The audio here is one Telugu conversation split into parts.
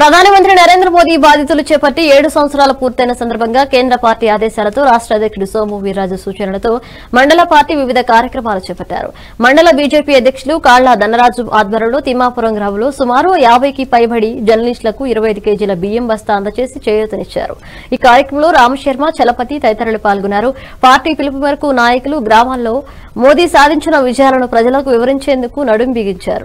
ప్రధానమంత్రి నరేంద్ర మోదీ బాధ్యతలు చేపట్టి 7 సంవత్సరాలు పూర్తయిన సందర్భంగా కేంద్ర పార్టీ ఆదేశాలతో రాష్ట్ర అధ్యక్షుడు సోము వీర్రాజు సూచనలతో మండల పార్టీ వివిధ కార్యక్రమాలు చేపట్టారు. మండల బీజేపీ అధ్యక్షులు కాళ్ల ధనరాజు ఆధ్వర్యంలో తిమ్మాపురం గ్రామంలో సుమారు 50కి పైబడి జర్నలిస్టులకు 25 కేజీల బియ్యం బస్తా అందజేసి చేయూతనిచ్చారు. ఈ కార్యక్రమంలో రామశర్మ, చలపతి తదితరులు పాల్గొన్నారు. పార్టీ పిలుపు మేరకు నాయకులు గ్రామాల్లో మోదీ సాధించిన విజయాలను ప్రజలకు వివరించేందుకు నడుం బిగించారు.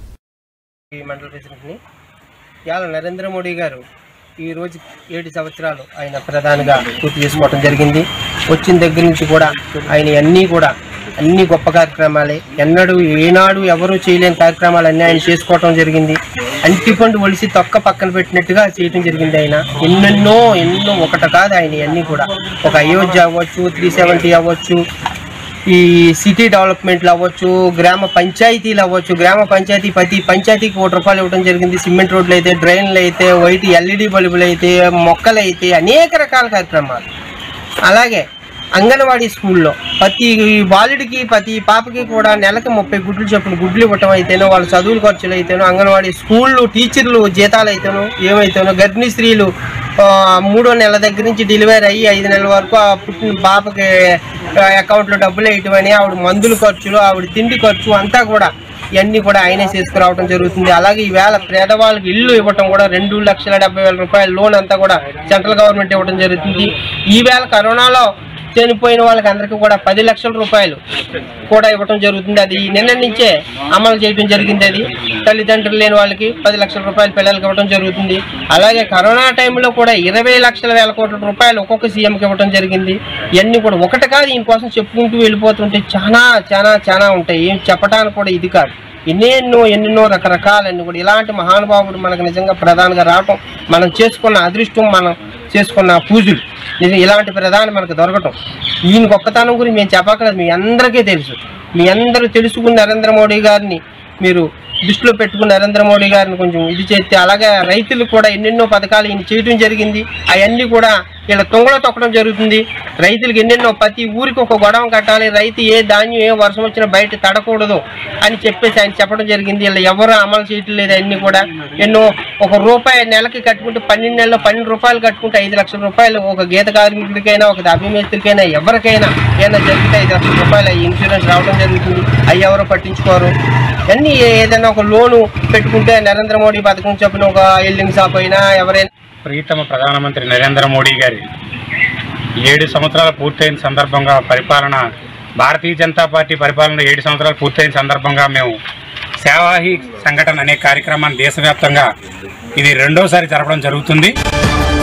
నరేంద్ర మోడీ గారు ఈ రోజు 7 సంవత్సరాలు ఆయన ప్రధానిగా పూర్తి చేసుకోవడం జరిగింది. వచ్చిన దగ్గర నుంచి కూడా ఆయన అన్ని గొప్ప కార్యక్రమాలే, ఎన్నడూ ఏనాడు ఎవరూ చేయలేని కార్యక్రమాలన్నీ ఆయన చేసుకోవటం జరిగింది. అంటిపండు ఒలిసి తొక్క పక్కన పెట్టినట్టుగా చేయటం జరిగింది. ఆయన ఎన్నో ఒకటి కాదు, ఆయన అన్నీ కూడా ఒక అయోధ్య అవ్వచ్చు, 370 అవ్వచ్చు, ఈ సిటీ డెవలప్మెంట్లు అవ్వచ్చు, గ్రామ పంచాయతీలు అవ్వచ్చు. గ్రామ పంచాయతీ ప్రతి పంచాయతీకి 1 రూపాయలు ఇవ్వడం జరిగింది. సిమెంట్ రోడ్లు అయితే, డ్రైన్లు అయితే, వైట్ LED బల్బులు అయితే, మొక్కలు అయితే, అనేక రకాల కార్యక్రమాలు. అలాగే అంగన్వాడీ స్కూల్లో ప్రతి బాలుడికి ప్రతి పాపకి కూడా నెలకి 30 గుడ్లు చొప్పున గుడ్లు ఇవ్వటం అయితేనో, వాళ్ళ చదువుల ఖర్చులు అయితేనో, అంగన్వాడీ స్కూళ్ళు టీచర్లు జీతాలు అయితేనో, ఏమైతేనో, గర్భిణీ స్త్రీలు 3వ నెల దగ్గర నుంచి డెలివరీ అయ్యి 5 నెలల వరకు ఆ పుట్టిన పాపకి అకౌంట్లో డబ్బులు వేయటమని, ఆవిడ మందుల ఖర్చులు, ఆవిడ తిండి ఖర్చు అంతా కూడా ఇవన్నీ కూడా ఆయనే చేసుకురావడం జరుగుతుంది. అలాగే ఈవేళ పేదవాళ్ళకి ఇల్లు ఇవ్వటం కూడా 2,70,000 రూపాయల లోన్ అంతా కూడా సెంట్రల్ గవర్నమెంట్ ఇవ్వడం జరుగుతుంది. ఈవేళ కరోనాలో చనిపోయిన వాళ్ళకి అందరికీ కూడా 10 లక్షల రూపాయలు కూడా ఇవ్వటం జరుగుతుంది. అది నిన్న నుంచే అమలు చేయడం జరిగింది. అది తల్లిదండ్రులు లేని వాళ్ళకి 10 లక్షల రూపాయలు పిల్లలకి ఇవ్వడం జరుగుతుంది. అలాగే కరోనా టైంలో కూడా 20 లక్షల వేల కోట్ల రూపాయలు ఒక్కొక్క సీఎంకి ఇవ్వడం జరిగింది. ఇవన్నీ కూడా ఒకటి కాదు, దీనికోసం చెప్పుకుంటూ వెళ్ళిపోతుంటే చాలా ఉంటాయి. ఏం చెప్పడానికి కూడా ఇది కాదు. ఎన్నెన్నో రకరకాలన్నీ కూడా ఇలాంటి మహానుభావుడు మనకు నిజంగా ప్రధానిగా రావటం మనం చేసుకున్న అదృష్టం, మనం చేసుకున్న పూజలు. నిజం ఇలాంటి ప్రధాని మనకు దొరకటం, ఈయన గొప్పతనం గురించి మేము చెప్పక్కర్లేదు, మీ అందరికీ తెలుసు. మీ అందరూ తెలుసుకుని నరేంద్ర మోడీ గారిని మీరు దృష్టిలో పెట్టుకుని నరేంద్ర మోడీ గారిని కొంచెం ఇది చేస్తే, అలాగే రైతులకు కూడా ఎన్నెన్నో పథకాలు ఈయన చేయడం జరిగింది. అవన్నీ కూడా ఇలా తొంగలో తొక్కడం జరుగుతుంది. రైతులకు ఎన్నెన్నో ప్రతి ఊరికి ఒక గొడవ కట్టాలి, రైతు ఏ ధాన్యం ఏ వర్షం వచ్చినా బయట తడకూడదు అని చెప్పేసి ఆయన చెప్పడం జరిగింది. ఇలా ఎవరు అమలు చేయటం లేదు. అన్నీ కూడా ఎన్నో ₹1 నెలకి కట్టుకుంటే 12 నెలల్లో 12 రూపాయలు కట్టుకుంటే 5 లక్షల రూపాయలు ఒక గీత కార్మికుడికైనా, ఒక అభిమేస్త్రికైనా, ఎవరికైనా ఏదైనా జరిగితే 5 లక్షల రూపాయలు ఇన్సూరెన్స్ రావడం జరుగుతుంది. అవి ఎవరు పట్టించుకోరు. అన్నీ ఏదైనా ఒక లోను పెట్టుకుంటే నరేంద్ర మోడీ పథకం చొప్పున ఒక ఎల్లింగ్ షాప్ అయినా ఎవరైనా. ప్రీతమ ప్రధానమంత్రి నరేంద్ర మోడీ గారి 7 సంవత్సరాలు పూర్తయిన సందర్భంగా పరిపాలన, భారతీయ జనతా పార్టీ పరిపాలన 7 సంవత్సరాలు పూర్తయిన సందర్భంగా మేము సేవాహి సంఘటన అనే కార్యక్రమాన్ని దేశవ్యాప్తంగా ఇది 2వసారి జరపడం జరుగుతుంది.